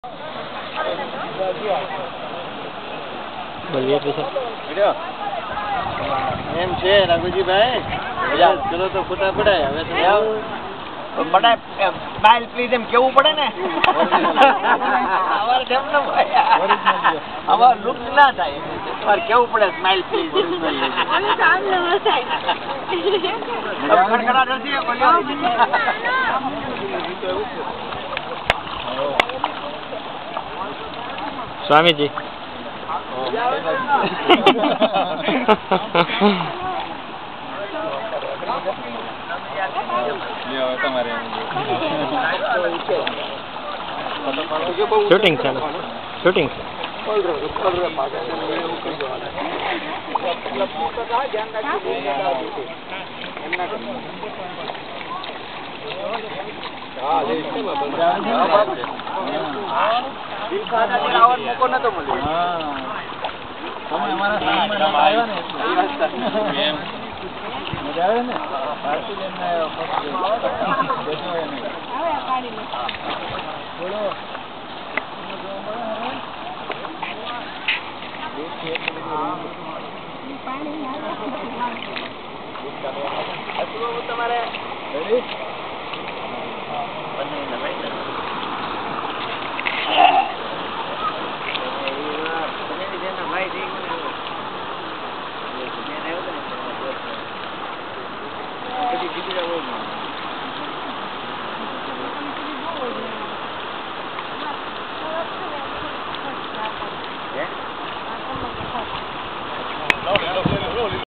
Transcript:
બોલીએ પછી એમ છે રાઘુજીભાઈ, ચલો તો ફોટા પડાય હવે તો પડાય સ્માઈલ પ્લીઝ એમ કેવું પડે ને. અમારે કેમ ન ભાઈ અમાર લુક ના થાય, અમારે કેવું પડે સ્માઈલ પ્લીઝ. ખડખડાટ નથી બોલ્યો. સ્વામીજી શૂટિંગ છે શૂટિંગ છે. મોકો નતો મળ્યો. તમે અમારા આવ્યા ને મજા આવે ને. તમારે પછી